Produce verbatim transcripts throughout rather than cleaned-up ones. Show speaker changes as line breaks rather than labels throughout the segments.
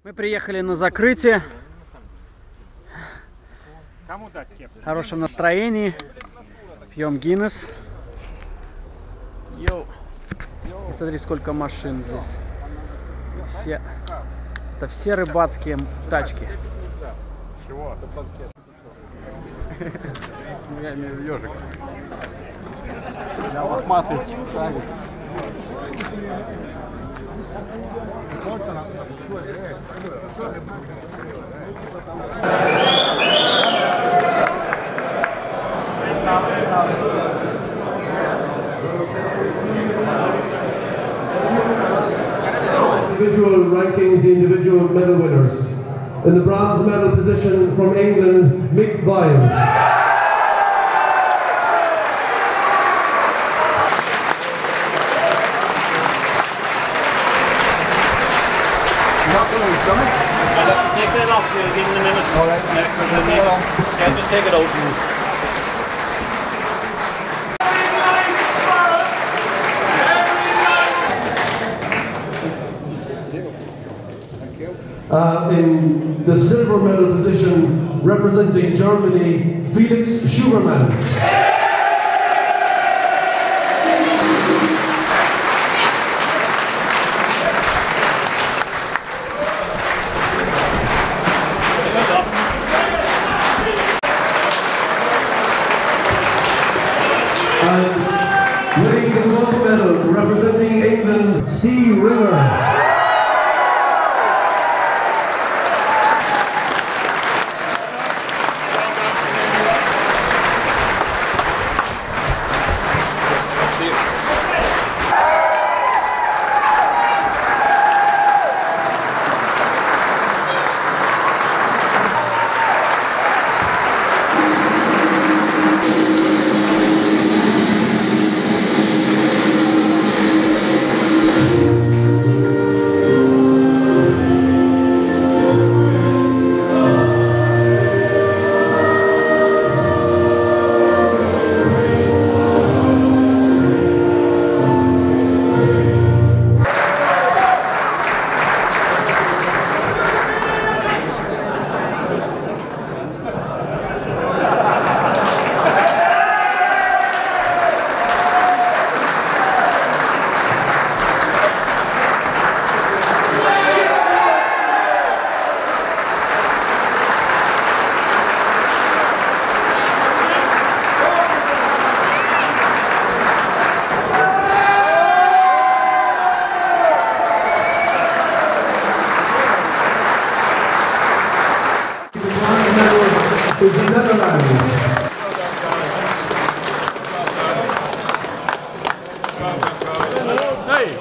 Мы приехали на закрытие. В хорошем настроении. Пьем Гиннес. Йоу. И смотри, сколько машин здесь. Все. Это все рыбацкие тачки.
Чего? Я имею в виду ежик. Я лохматый шарик.
Individual rankings, the individual medal winners. In the bronze medal position from England, Mick Viles.
I'll have to take that off you in a minute. Alright. Yeah, yeah, just take it out.
Uh, in the silver medal position, representing Germany, Felix Schubermann. And winning the gold medal, representing England, Steve River. Is the Netherlands.
Hey,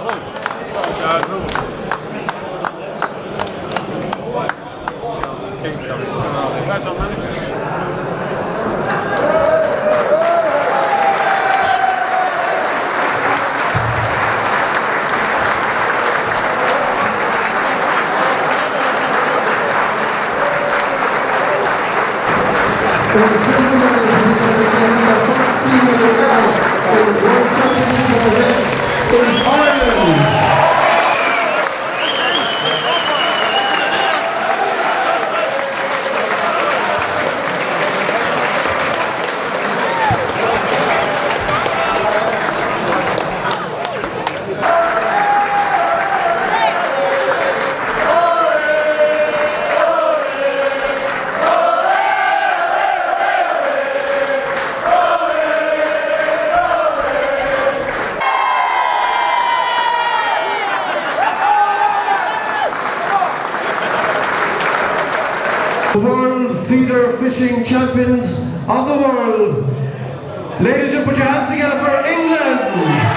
In the silver medal position, became the first team in the world in the World Championship of this is Ireland. The World Feeder Fishing Champions of the world. Ladies and gentlemen, put your hands together for England.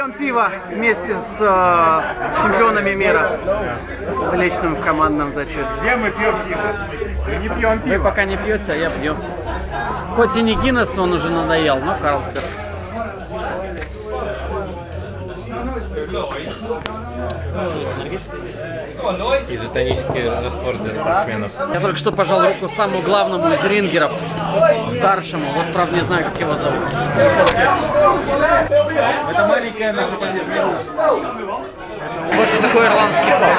пьем пиво вместе с э, чемпионами мира в личном, в командном зачете.
Где мы пьем пиво? Мы не пьем
Вы
пиво.
пока не пьете, а я пью. Хоть и не Гиннес, он уже надоел, но Карлсберг.
Изотонический раствор для спортсменов.
Я только что пожал руку самому главному из рингеров, старшему. Вот, правда, не знаю, как его зовут.
Это маленькая наша победа.
Вот что такое ирландский паб.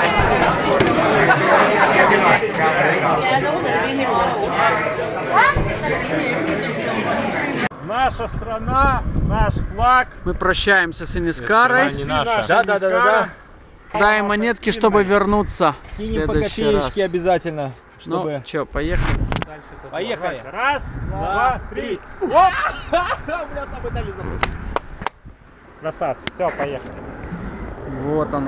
Наша страна, наш флаг.
Мы прощаемся с Инискарой.
Да, да, да, да, да.
Даем монетки, чтобы вернуться в
Кинем по
следующий раз.
копеечке обязательно, чтобы...
Ну, что, поехали?
Поехали.
Раз, два, три. Красавцы, все, поехали.
Вот оно.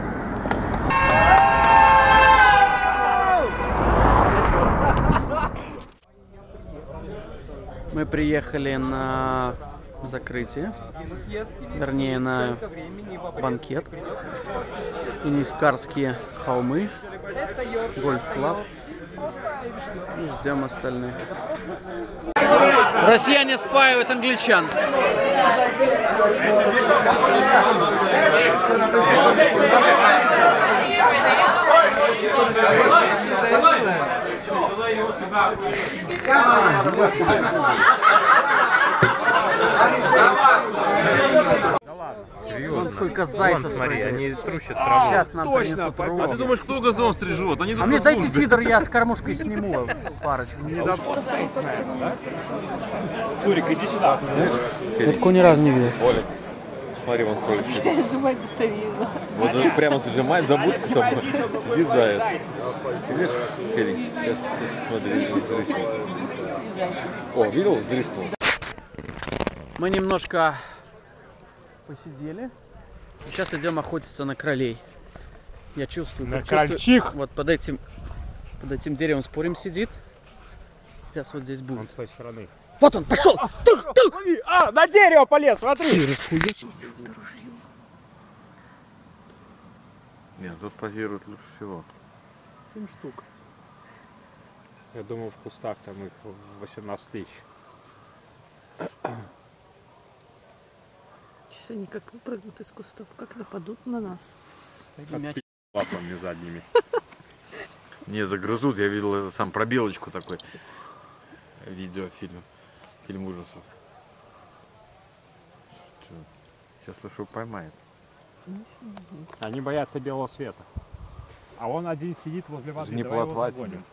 Мы приехали на закрытие, вернее на банкет. Инискарские холмы, гольф-клаб. И ждем остальных. Россияне спаивают англичан. Вон сколько зайцев.
Смотри, они трущат траву.
Сейчас нам принесут траву.
А ты думаешь, кто газон стрижет? Они
А
тут
мне
на
дайте
службе.
фидер, я с кормушкой сниму парочку.
Шурик, иди сюда.
Я такого ни разу не видел.
Оля, смотри, вон кровь.
Сжимать достоверно.
Вот за- прямо зажимает за будку со мной. Сидит заяц. Видишь, Фелик? Сейчас, сейчас смотри, сдриснул. О, видел? Сдриснул.
Мы немножко посидели. Сейчас идем охотиться на кролей. Я чувствую,
На
чувствую-
крольчих?
Вот под этим, под этим деревом спорим сидит. Сейчас вот здесь будет.
Он с той стороны.
Вот он, пошел! Тух, тух!
А, на дерево полез, смотри!
Нет, тут позируют лучше всего.
семь штук.
Я думаю, в кустах там их восемнадцать тысяч.
Сейчас они как выпрыгнут из кустов, как нападут на нас.
Лапами задними.
Не, загрызут. Я видел это сам про белочку такой. Видеофильм. Фильм ужасов. Что? Сейчас слышу, поймает.
Они боятся белого света. А он один сидит возле воды.
Не
Давай его
плотва
загоним.
тебе.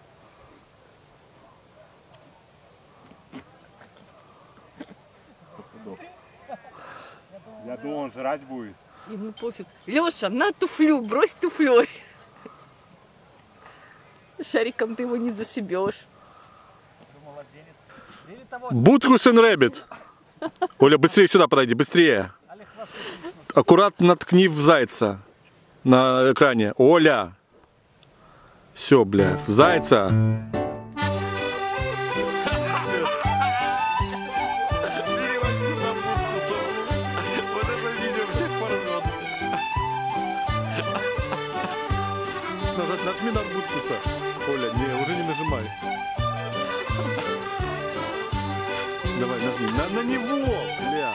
Я думал, он жрать будет.
Ему пофиг. Леша, на туфлю, брось туфлей. Шариком ты его не зашибешь.
Бутхус and Rabbit. Оля, быстрее сюда подойди, быстрее. Аккуратно наткни в зайца на экране. Оля. Все, бля, в зайца. Нажми на Бутхуса. Оля, не, уже не нажимай. Давай, нажми. На, на него, бля.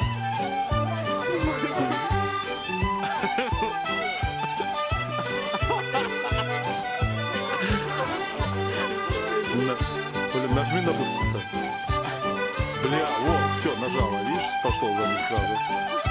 На, Оля, нажми на Бутхуса. Бля, вот, все, нажала. Видишь, пошло за ним сразу.